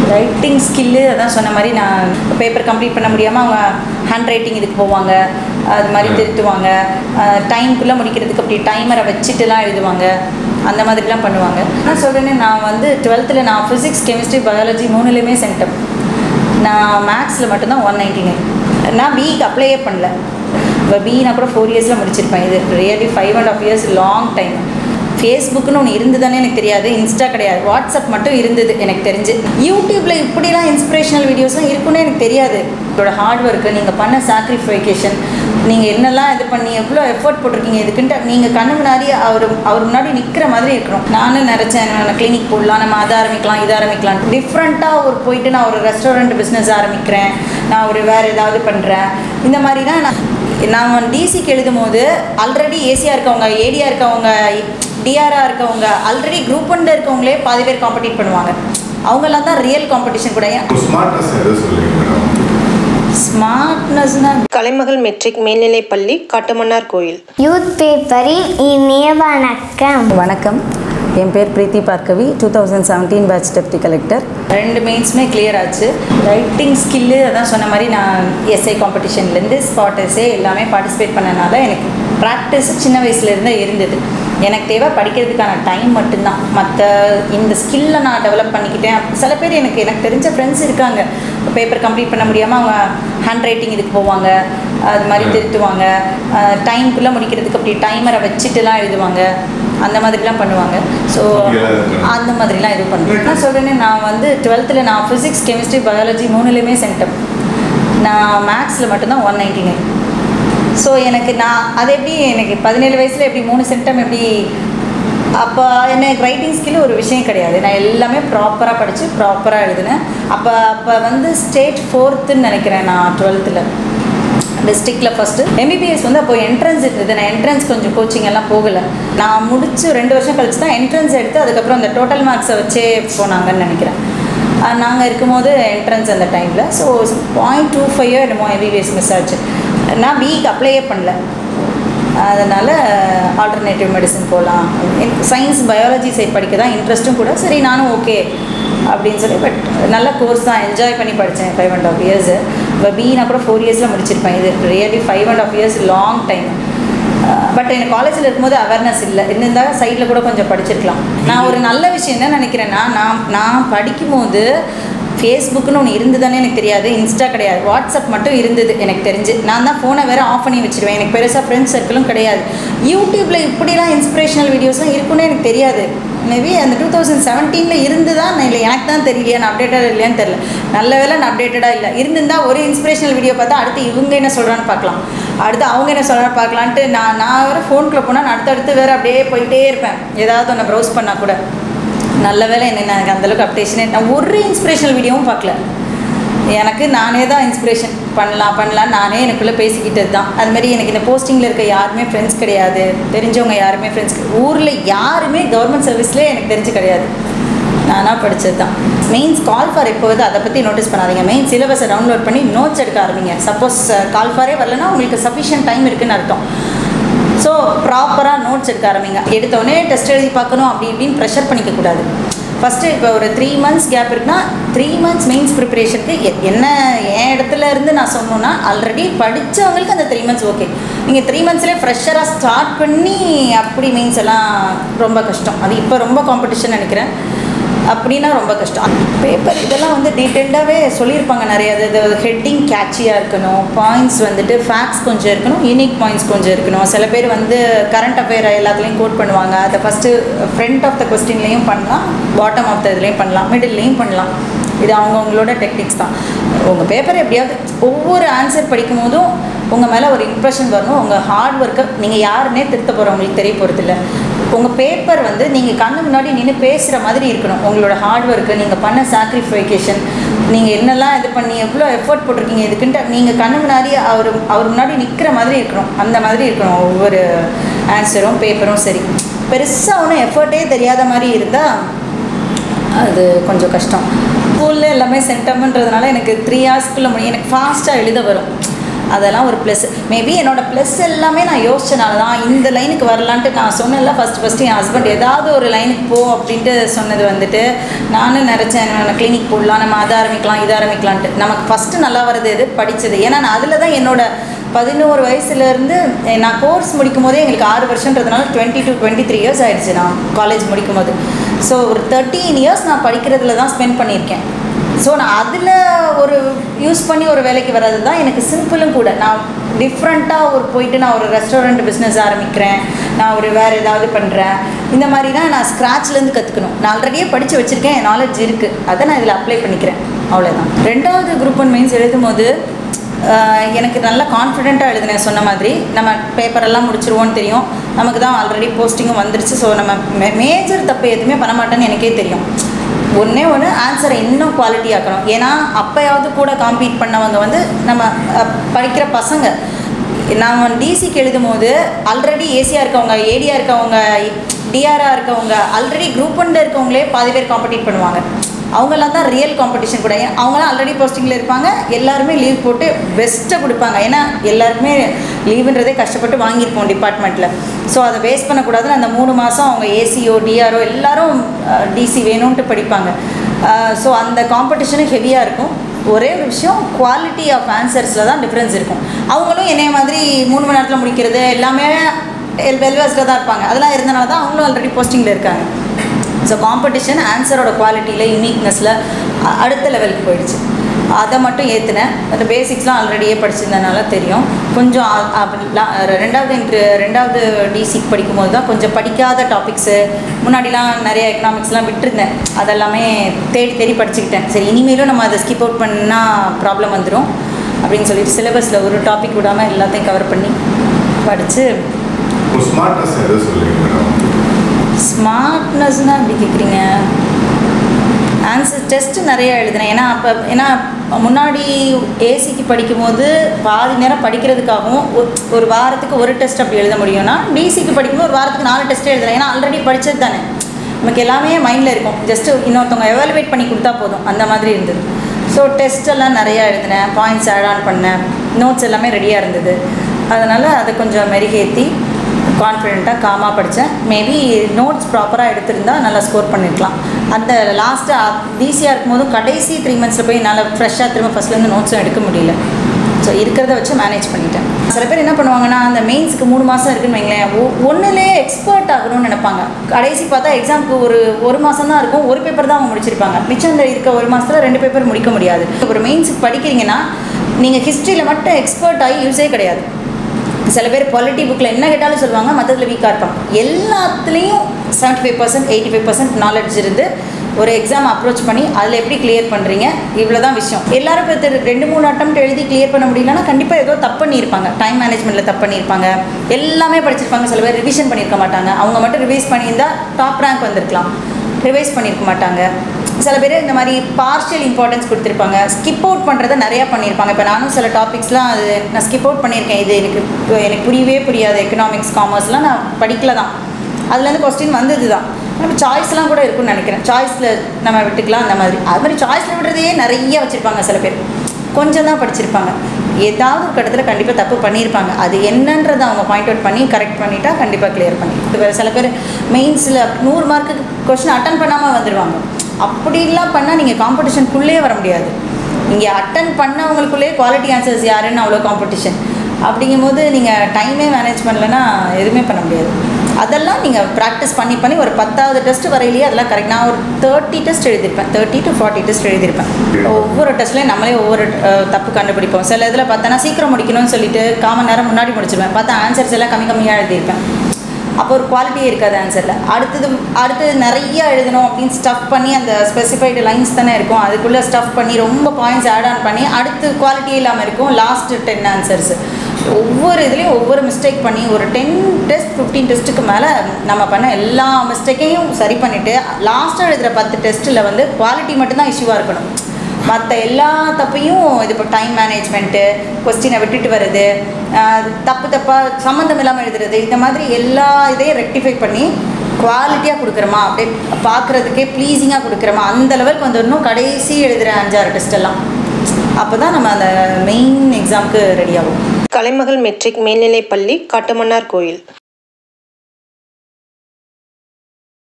Writing skill அதான் சொன்ன மாதிரி நான் பேப்பர் கம்ப்ளீட் பண்ண முடியாமல் அவங்க ஹேண்ட் ரைட்டிங் இதுக்கு போவாங்க, அது மாதிரி திருத்துவாங்க, டைமுக்குள்ளே முடிக்கிறதுக்கு அப்படி டைமரை வச்சுட்டுலாம் எழுதுவாங்க, அந்த மாதிரிலாம் பண்ணுவாங்க. நான் சொல்கிறேன்னு நான் வந்து 12th நான் ஃபிசிக்ஸ், கெமிஸ்ட்ரி, பயாலஜி 3லேயுமே சென்டம். நான் மேக்ஸில் மட்டும்தான் 199. நான் பிஇக்கு அப்ளையே பண்ணல. இப்போ பிஇனா கூட 4 இயர்ஸில் முடிச்சிருப்பேன். இது ரியலி 5.5 இயர்ஸ் லாங் டைம். ஃபேஸ்புக்குன்னு ஒன்று இருந்தது தானே எனக்கு தெரியாது, இன்ஸ்டா கிடையாது, வாட்ஸ்அப் மட்டும் இருந்தது எனக்கு தெரிஞ்சு. யூடியூப்பில் இப்படிலாம் இன்ஸ்பிரேஷனல் வீடியோஸ்லாம் இருக்குன்னு எனக்கு தெரியாது. உங்களோட ஹார்ட் ஒர்க்கு, நீங்கள் பண்ண சாக்ரிஃபிகேஷன், நீங்கள் என்னெல்லாம் இது பண்ணி எவ்வளோ எஃபர்ட் போட்டிருக்கீங்க இதுக்குன்ட்டு நீங்கள் கண்ணு முன்னாடி அவர் முன்னாடி நிற்கிற மாதிரி இருக்கணும். நானும் நினச்சேன் கிளினிக் போடலாம், நம்ம அதை ஆரம்பிக்கலாம் இதை ஆரம்பிக்கலாம், டிஃப்ரெண்ட்டாக ஒரு போயிட்டு நான் ஒரு ரெஸ்டாரண்ட் பிஸ்னஸ் ஆரம்பிக்கிறேன், நான் ஒரு வேறு ஏதாவது பண்ணுறேன், இந்த மாதிரி தான் நான் டிசிக்கு எழுதும் போது ஆல்ரெடி ஏசியாக இருக்கவங்க, ஏடியாக இருக்கவங்க, டிஆராக இருக்கவங்க, ஆல்ரெடி குரூப் 1 இருக்கவங்களே பாதி பேர் காம்படிட் பண்ணுவாங்க. அவங்கெல்லாம் தான் ரியல் காம்படிஷன் கூட. ஸ்மார்ட்னஸ்னா கலைமகள் மெட்ரிக் மேல்நிலைப்பள்ளி, காட்டுமன்னார் கோயில். யூத் பேப்பரின் இனிய வணக்கம். வணக்கம். என் பேர் Preethi Bhargavi, 2017 batch deputy collector. 2 மெயின்ஸுமே கிளியர் ஆச்சு. ரைட்டிங் ஸ்கில்லு அதான் சொன்ன மாதிரி நான் எஸ்ஐ காம்படிஷன்லேருந்து ஸ்பாட் எஸ்ஐ எல்லாமே பார்ட்டிசிபேட் பண்ணனால எனக்கு ப்ராக்டிஸ் சின்ன வயசுலேருந்தே இருந்தது. எனக்கு தேவை படிக்கிறதுக்கான டைம் மட்டும்தான். மற்ற இந்த ஸ்கில்லை நான் டெவலப் பண்ணிக்கிட்டேன். சில பேர் எனக்கு தெரிஞ்ச ஃப்ரெண்ட்ஸ் இருக்காங்க, பேப்பர் கம்ப்ளீட் பண்ண முடியாமல் அவங்க ஹேண்ட் ரைட்டிங் இதுக்கு போவாங்க, அது மாதிரி திருத்துவாங்க, டைமுக்குள்ளே முடிக்கிறதுக்கு அப்படி டைமரை வச்சுட்டுலாம் எழுதுவாங்க, அந்த மாதிரிலாம் பண்ணுவாங்க. ஸோ அந்த மாதிரிலாம் இது பண்ணுவேன். நான் சொல்கிறேன்னு நான் வந்து 12th நான் ஃபிசிக்ஸ், கெமிஸ்ட்ரி, பயாலஜி 3லேயுமே சென்டம். நான் மேக்ஸில் மட்டும்தான் 199. ஸோ எனக்கு அது எப்படி எனக்கு 17 வயசில் எப்படி 3 சென்டம் எப்படி? அப்போ எனக்கு ரைட்டிங் ஸ்கில் ஒரு விஷயம் கிடையாது. நான் எல்லாமே ப்ராப்பராக படித்து ப்ராப்பராக எழுதினேன். அப்போ வந்து ஸ்டேட் 4th நினைக்கிறேன். நான் 12th டிஸ்ட்ரிக்டில் ஃபஸ்ட்டு. எம்பிபிஎஸ் வந்து அப்போ என்ட்ரன்ஸ் இருந்தது. நான் என்ட்ரன்ஸ் கொஞ்சம் கோச்சிங் எல்லாம் போகலை. நான் முடித்து 2 வருஷம் கழிச்சு தான் என்ட்ரன்ஸ் எடுத்து அதுக்கப்புறம் அந்த டோட்டல் மார்க்ஸை வச்சே போனாங்கன்னு நினைக்கிறேன். நாங்கள் இருக்கும்போது என்ட்ரன்ஸ் அந்த டைமில். ஸோ 0.25 என்னமோ எம்பிபிஎஸ் மிஸ் ஆச்சு. நான் பிஇக்கு அப்ளையே பண்ணல. அதனால் ஆல்டர்னேட்டிவ் மெடிசன் போகலாம், சயின்ஸ் பயாலஜி சைட் படிக்க தான் இன்ட்ரெஸ்ட்டும் கூட. சரி நானும் ஓகே அப்படின்னு சொல்லி, பட் நல்ல கோர்ஸ் தான், என்ஜாய் பண்ணி படித்தேன் 5.5 இயர்ஸு. இப்போ பிஇனா கூட 4 இயர்ஸில் முடிச்சிருப்பேன். இது really 5.5 years long time. But எனக்கு காலேஜில் இருக்கும்போது அவேர்னஸ் இல்லை, இருந்தால் சைடில் கூட கொஞ்சம் படிச்சிருக்கலாம். நான் ஒரு நல்ல விஷயம் என்ன நினைக்கிறேன்னா, நான் படிக்கும்போது ஃபேஸ்புக்குன்னு ஒன்று இருந்தது தானே எனக்கு தெரியாது, இன்ஸ்டா கிடையாது, வாட்ஸ்அப் மட்டும் இருந்தது எனக்கு தெரிஞ்சு. நான் தான் ஃபோனை வேறு ஆஃப் பண்ணி வச்சுருவேன். எனக்கு பெருசாக ஃப்ரெண்ட்ஸ் சர்க்கிளும் கிடையாது. யூடியூப்பில் இப்படிலாம் இன்ஸ்பிரேஷனல் வீடியோஸ்லாம் இருக்குன்னு எனக்கு தெரியாது. மேபி அந்த 2017 இருந்து தான் இல்லை, எனக்கு தான் தெரியலையா, நான் அப்டேட்டடாக இல்லையான்னு தெரில. நல்ல வேலை நான் அப்டேட்டடாக இல்லை. இருந்திருந்தால் ஒரு இன்ஸ்பிரேஷனல் வீடியோ பார்த்தா அடுத்து இவங்க என்ன சொல்கிறான்னு பார்க்கலாம், அடுத்து அவங்க என்ன சொல்கிறான்னு பார்க்கலான்ட்டு நான் வேறு ஃபோனுக்குள்ளே போனால் நான் அடுத்தடுத்து வேறு அப்படியே போயிட்டே இருப்பேன், ஏதாவது ஒன்று ப்ரௌஸ் பண்ணால் கூட. நல்ல வேலை எனக்கு அந்தளவுக்கு அப்டேஷனே, நான் ஒரு இன்ஸ்பிரேஷனல் வீடியோவும் பார்க்கல. எனக்கு நானே தான் இன்ஸ்பிரேஷன் பண்ணலாம் நானே எனக்குள்ளே பேசிக்கிட்டது தான். அதுமாதிரி எனக்கு இந்த போஸ்டிங்கில் இருக்க யாருமே ஃப்ரெண்ட்ஸ் கிடையாது, தெரிஞ்சவங்க யாருமே ஃப்ரெண்ட்ஸ், ஊரில் யாருமே கவர்மெண்ட் சர்வீஸ்லேயே எனக்கு தெரிஞ்சு கிடையாது. நானாக படித்தது தான். மெயின்ஸ் கால் ஃபார் எப்போ வருது அதை பற்றி நோட்டீஸ் பண்ணாதீங்க. மெயின் சிலபஸை டவுன்லோட் பண்ணி நோட்ஸ் எடுக்க ஆரம்பிங்க. சப்போஸ் கால் ஃபாரே வரலன்னா உங்களுக்கு சஃபிஷியன்ட் டைம் இருக்குதுன்னு அர்த்தம். ஸோ ப்ராப்பராக நோட்ஸ் எடுக்க ஆரம்பிங்க. எடுத்தோடனே டெஸ்ட் எழுதி பார்க்கணும் அப்படி இப்படின்னு ப்ரெஷர் பண்ணிக்கக்கூடாது. ஃபஸ்ட்டு இப்போ ஒரு 3 months கேப் இருக்குன்னா 3 months மெயின்ஸ் ப்ரிப்பரேஷனுக்கு என்ன என் இடத்துல இருந்து நான் சொன்னோன்னா, ஆல்ரெடி படித்தவங்களுக்கு அந்த 3 months ஓகே. நீங்கள் 3 monthsலேயே ஃப்ரெஷராக ஸ்டார்ட் பண்ணி அப்படி மெயின்ஸ் எல்லாம் ரொம்ப கஷ்டம். அது இப்போ ரொம்ப காம்படிஷன் நினைக்கிறேன். அப்படின்னா ரொம்ப கஷ்டம். பேப்பர் இதெல்லாம் வந்து டீட்டெயில்டாகவே சொல்லியிருப்பாங்க நிறைய. அது ஹெட்டிங் கேட்சியாக இருக்கணும், பாயிண்ட்ஸ் வந்துட்டு ஃபேக்ட்ஸ் கொஞ்சம் இருக்கணும், யூனிக் பாயிண்ட்ஸ் கொஞ்சம் இருக்கணும். சில பேர் வந்து கரண்ட் அஃபேர் எல்லாத்துலேயும் கோட் பண்ணுவாங்க. அதை ஃபஸ்ட்டு ஃப்ரண்ட் ஆஃப் த கொஸ்டின்லேயும் பண்ணலாம், பாட்டம் ஆஃப் த இதுலேயும் பண்ணலாம், மிடில்லையும் பண்ணலாம். இது அவங்கவுங்களோட டெக்னிக்ஸ் தான். உங்கள் பேப்பர் எப்படியாவது ஒவ்வொரு ஆன்சர் படிக்கும் போதும் உங்கள் மேலே ஒரு இம்ப்ரெஷன் வரணும். உங்கள் ஹார்ட் ஒர்க்கை நீங்கள் யாருன்னே திருத்த போகிறவங்களுக்கு தெரிய போகிறதில்ல. உங்கள் பேப்பர் வந்து நீங்கள் கண்ணு முன்னாடி நின்று பேசுகிற மாதிரி இருக்கணும். உங்களோட ஹார்ட் ஒர்க்கு, நீங்கள் பண்ண சாக்ரிஃபிகேஷன், நீங்கள் என்னெல்லாம் இது பண்ணி எவ்வளோ எஃபர்ட் போட்டிருக்கீங்க இதுக்குன்ட்டு நீங்கள் கண்ணு முன்னாடி அவர் முன்னாடி நிற்கிற மாதிரி இருக்கணும். அந்த மாதிரி இருக்கணும் ஒவ்வொரு ஆன்சரும் பேப்பரும். சரி, பெருசாக ஒன்றும் எஃபர்ட்டே தெரியாத மாதிரி இருந்தால் அது கொஞ்சம் கஷ்டம். ஸ்கூலில் எல்லாமே சென்டம்ன்றதுனால எனக்கு 3 hours முடியும். எனக்கு ஃபாஸ்ட்டாக எழுத வரும். அதெல்லாம் ஒரு ப்ளஸ். மேபி என்னோடய ப்ளஸ் எல்லாமே நான் யோசிச்சனால தான் இந்த லைனுக்கு வரலான்ட்டு நான் சொன்னேன்ல. ஃபஸ்ட்டு என் ஹஸ்பண்ட் ஏதாவது ஒரு லைனுக்கு போ அப்படின்ட்டு சொன்னது வந்துட்டு நானும் நினச்சேன் கிளினிக் போடலாம், நம்ம அதை ஆரம்பிக்கலாம் இது ஆரம்பிக்கலான்ட்டு. நமக்கு ஃபஸ்ட்டு நல்லா வர்றது எது படித்தது. ஏன்னா நான் அதில் தான் என்னோடய 11 வயசுலேருந்து நான் கோர்ஸ் முடிக்கும் போதே எங்களுக்கு 6 வருஷன்றதுனால 20 to 23 இயர்ஸ் ஆகிடுச்சு நான் காலேஜ் முடிக்கும் போது. ஸோ ஒரு 13 இயர்ஸ் நான் படிக்கிறதுல தான் ஸ்பெண்ட் பண்ணியிருக்கேன். ஸோ நான் அதில் ஒரு யூஸ் பண்ணி ஒரு வேலைக்கு வர்றது தான் எனக்கு சிம்பிளும் கூட. நான் டிஃப்ரெண்ட்டாக ஒரு போயிட்டு நான் ஒரு ரெஸ்டாரண்ட் பிஸ்னஸ் ஆரம்பிக்கிறேன், நான் ஒரு வேறு ஏதாவது பண்ணுறேன், இந்த மாதிரி தான் நான் ஸ்க்ராட்ச்லேருந்து கற்றுக்கணும். நான் ஆல்ரெடியே படித்து வச்சுருக்கேன், என் நாலேஜ் இருக்குது, அதை நான் இதில் அப்ளை பண்ணிக்கிறேன், அவ்வளோதான். 2வது குரூப் 1 மெயின்ஸ் எழுதும் போது எனக்கு நல்லா கான்ஃபிடென்ட்டாக எழுதினேன். சொன்ன மாதிரி நம்ம பேப்பரெல்லாம் முடிச்சிருவோன்னு தெரியும், நமக்கு தான் ஆல்ரெடி போஸ்டிங்கும் வந்துருச்சு. ஸோ நம்ம மேஜர் தப்பு எதுவுமே பண்ண மாட்டேன்னு எனக்கே தெரியும். ஒன்று ஆன்சரை இன்னும் குவாலிட்டி ஆக்கணும். ஏன்னா அப்போயாவது கூட காம்பீட் பண்ணவங்க வந்து நம்ம படிக்கிற பசங்க. நான் டிசிக்கு எழுதும் போது ஆல்ரெடி ஏசியாக இருக்கவங்க, ஏடியாக இருக்கவங்க, டிஆராக இருக்கவங்க, ஆல்ரெடி குரூப் 1 இருக்கவங்களே பாதி பேர் காம்பீட் பண்ணுவாங்க. அவங்களாம் தான் ரியல் காம்படிஷன் கூட. அவங்களாம் ஆல்ரெடி போஸ்டிங்கில் இருப்பாங்க, எல்லாருமே லீவ் போட்டு பெஸ்ட்டாக கொடுப்பாங்க. ஏன்னா எல்லாருக்குமே லீவுன்றதே கஷ்டப்பட்டு வாங்கியிருப்போம் டிபார்ட்மெண்ட்டில். ஸோ அதை வேஸ்ட் பண்ணக்கூடாதுன்னு அந்த 3 மாதம் அவங்க ஏசிஓ டிஆர்ஓ எல்லோரும் டிசி வேணும்ன்ட்டு படிப்பாங்க. ஸோ அந்த காம்படிஷனும் ஹெவியாக இருக்கும். ஒரே ஒரு விஷயம், குவாலிட்டி ஆஃப் ஆன்சர்ஸில் தான் டிஃப்ரென்ஸ் இருக்கும். அவங்களும் என்னைய மாதிரி 3 மணி நேரத்தில் முடிக்கிறது எல்லாமே வெல்வெஸ்டாக தான் இருப்பாங்க. அதெல்லாம் இருந்தனால தான் அவங்களும் ஆல்ரெடி போஸ்டிங்கில் இருக்காங்க. ஸோ காம்படிஷன் ஆன்சரோட குவாலிட்டியில் யூனிக்னஸில் அடுத்த லெவலுக்கு போயிடுச்சு. அதை மட்டும் ஏற்றினேன். அந்த பேசிக்ஸ்லாம் ஆல்ரெடியே படிச்சிருந்தனால தெரியும். கொஞ்சம் 2வது டிசிக்கு படிக்கும்போது தான் கொஞ்சம் படிக்காத டாபிக்ஸு, முன்னாடிலாம் நிறைய எக்கனாமிக்ஸ்லாம் விட்டுருந்தேன், அதெல்லாமே தேடி படிச்சுக்கிட்டேன். சரி இனிமேலும் நம்ம அதை ஸ்கிப் அவுட் பண்ணால் ப்ராப்ளம் வந்துடும் அப்படின்னு சொல்லிட்டு சிலபஸில் ஒரு டாபிக் விடாமல் எல்லாத்தையும் கவர் பண்ணி படித்து. ஸ்மார்ட்னஸ்னால் எப்படி கேட்குறீங்க? ஆன்சர் டெஸ்ட்டு நிறையா எழுதினேன். ஏன்னா முன்னாடி ஏசிக்கு படிக்கும்போது பாதி நேரம் படிக்கிறதுக்காகவும் ஒரு வாரத்துக்கு ஒரு டெஸ்ட் அப்படி எழுத முடியும்னா, டிசிக்கு படிக்கும்போது ஒரு வாரத்துக்கு 4 டெஸ்ட்டு எழுதுறேன். ஏன்னா ஆல்ரெடி படித்தது தானே, நமக்கு எல்லாமே மைண்டில் இருக்கும். ஜஸ்ட்டு இன்னொருத்தவங்க எவாலுவேட் பண்ணி கொடுத்தா போதும், அந்த மாதிரி இருந்தது. ஸோ டெஸ்ட்டெல்லாம் நிறையா எழுதினேன், பாயிண்ட்ஸ் ஆட் ஆன் பண்ணேன், நோட்ஸ் எல்லாமே ரெடியாக இருந்தது. அதனால் அதை கொஞ்சம் மெருகேற்றி கான்ஃபிடென்ட்டாக காமாக படித்தேன். மேபி நோட்ஸ் ப்ராப்பராக எடுத்திருந்தால் நல்லா ஸ்கோர் பண்ணியிருக்கலாம். அந்த லாஸ்ட்டாக டிசியாக இருக்கும்போதும் கடைசி 3 மந்த்ஸில் போய் நல்லா ஃப்ரெஷ்ஷாக திரும்ப ஃபஸ்ட்லேருந்து நோட்ஸும் எடுக்க முடியல. ஸோ இருக்கிறத வச்சு மேனேஜ் பண்ணிட்டேன். சில பேர் என்ன பண்ணுவாங்கன்னா, அந்த மெயின்ஸுக்கு 3 மாதம் இருக்குன்னு வைங்களேன், ஒன்றுலேயே எக்ஸ்பர்ட் ஆகணும்னு நினைப்பாங்க. கடைசி பார்த்தா எக்ஸாமுக்கு ஒரு மாதம் தான் இருக்கும், ஒரு பேப்பர் தான் அவங்க முடிச்சிருப்பாங்க. மிச்சம் இருக்க 1 மாதத்தில் 2 பேப்பர் முடிக்க முடியாது. ஒரு மெயின்ஸுக்கு படிக்கிறீங்கன்னா நீங்கள் ஹிஸ்ட்ரியில் மட்டும் எக்ஸ்பர்ட் ஆகி யூஸே கிடையாது. சில பேர் பாலிட்டி புக்கில் என்ன கேட்டாலும் சொல்லுவாங்க, மற்றதில் வீக்காக இருப்பாங்க. எல்லாத்துலேயும் 75% 85% நாலேஜ் இருந்து ஒரு எக்ஸாம் அப்ரோச் பண்ணி அதில் எப்படி கிளியர் பண்ணுறீங்க, இவ்வளோ தான் விஷயம். எல்லாரும் இப்போ 2-3 அட்டெம்ப்ட் எழுதி கிளியர் பண்ண முடியலன்னா கண்டிப்பாக ஏதோ தப்பு பண்ணியிருப்பாங்க. டைம் மேனேஜ்மெண்ட்டில் தப்பு பண்ணியிருப்பாங்க, எல்லாமே படிச்சிருப்பாங்க. சில பேர் ரிவிஷன் பண்ணியிருக்க மாட்டாங்க. அவங்க மட்டும் ரிவைஸ் பண்ணியிருந்தால் டாப் ரேங்க் வந்திருக்கலாம், ரிவைஸ் பண்ணியிருக்க மாட்டாங்க. சில பேர் இந்த மாதிரி பார்ஷியல் இம்பார்ட்டன்ஸ் கொடுத்துருப்பாங்க, ஸ்கிப் அவுட் பண்ணுறதை நிறையா பண்ணியிருப்பாங்க. இப்போ நானும் சில டாபிக்ஸ்லாம் அது நான் ஸ்கிப் அவுட் பண்ணியிருக்கேன். இது எனக்கு புரியவே புரியாது. எக்கனாமிக்ஸ், காமர்ஸ்லாம் நான் படிக்கல தான், அதுலேருந்து கொஸ்டின் வந்தது தான். நம்ம சாய்ஸ்லாம் கூட இருக்குன்னு நினைக்கிறேன், சாய்ஸில் நம்ம விட்டுக்கலாம். அந்த மாதிரி அது மாதிரி சாய்ஸில் விடுறதையே நிறைய வச்சுருப்பாங்க. சில பேர் கொஞ்சம் தான் படிச்சிருப்பாங்க, ஏதாவது ஒரு கட்டத்தில் கண்டிப்பாக தப்பு பண்ணியிருப்பாங்க. அது என்னன்றதை அவங்க பாயிண்ட் அவுட் பண்ணி கரெக்ட் பண்ணிட்டா கண்டிப்பாக கிளியர் பண்ணி. இப்போ சில பேர் மெயின்ஸில் 100 மார்க்குக்கு கொஸ்டின் அட்டன் பண்ணாமல் வந்துடுவாங்க. அப்படிலாம் பண்ணால் நீங்கள் காம்படிஷனுக்குள்ளே வர முடியாது. இங்கே அட்டன் பண்ணவங்களுக்குள்ளே குவாலிட்டி ஆன்சர்ஸ் யாருன்னு அவ்வளோ காம்படிஷன். அப்படிங்கும்போது நீங்கள் டைமே மேனேஜ் பண்ணலைன்னா எதுவுமே பண்ண முடியாது. அதெல்லாம் நீங்கள் ப்ராக்டிஸ் பண்ணி ஒரு 10வது டெஸ்ட் வரையிலேயே அதெல்லாம் கரெக்ட். நான் ஒரு 30 டெஸ்ட் எழுதியிருப்பேன், 30 to 40 டெஸ்ட் எழுதியிருப்பேன். ஒவ்வொரு டெஸ்ட்லேயும் நம்மளே ஒவ்வொரு தப்பு கண்டுபிடிப்போம். சில இதில் பார்த்தோன்னா சீக்கிரம் முடிக்கணும்னு சொல்லிட்டு 1/4 மணி நேரம் முன்னாடி முடிச்சிருவேன். பார்த்தா ஆன்சர்ஸ் எல்லாம் கம்மியாக எழுதியிருப்பேன். அப்போ ஒரு குவாலிட்டியே இருக்காது ஆன்சரில். அடுத்தது நிறைய எழுதணும் அப்படின்னு ஸ்டஃப் பண்ணி அந்த ஸ்பெசிஃபைடு லைன்ஸ் தானே இருக்கும், அதுக்குள்ளே ஸ்டஃப் பண்ணி ரொம்ப பாயிண்ட்ஸ் ஆட் ஆன் பண்ணி அடுத்து குவாலிட்டியே இல்லாமல் இருக்கும். லாஸ்ட் 10 ஆன்சர்ஸ் ஒவ்வொரு இதுலேயும் ஒவ்வொரு மிஸ்டேக் பண்ணி ஒரு 10 டெஸ்ட் 15 டெஸ்ட்டுக்கு மேலே நம்ம பண்ண எல்லா மிஸ்டேக்கையும் சரி பண்ணிவிட்டு லாஸ்ட்டாக எழுதுகிற 10 டெஸ்ட்டில் வந்து குவாலிட்டி மட்டும்தான் இஷ்யூவாக இருக்கணும். மற்ற எல்லா தப்பையும் இது இப்போ டைம் மேனேஜ்மெண்ட்டு, கொஸ்டினை விட்டுட்டு வருது, தப்பாக சம்மந்தம் இல்லாமல் எழுதுறது, இந்த மாதிரி எல்லா இதையும் ரெக்டிஃபை பண்ணி குவாலிட்டியாக கொடுக்குறோமா, அப்படியே பார்க்குறதுக்கே ப்ளீஸிங்காக கொடுக்குறோமா, அந்த லெவலுக்கு வந்துடணும். கடைசி எழுதுகிற 5-6 டெஸ்ட்டெல்லாம் அப்போ தான் நம்ம அந்த மெயின் எக்ஸாமுக்கு ரெடி ஆகும். கலைமகள் மெட்ரிக் மேல்நிலைப்பள்ளி காட்டுமன்னார் கோயில்.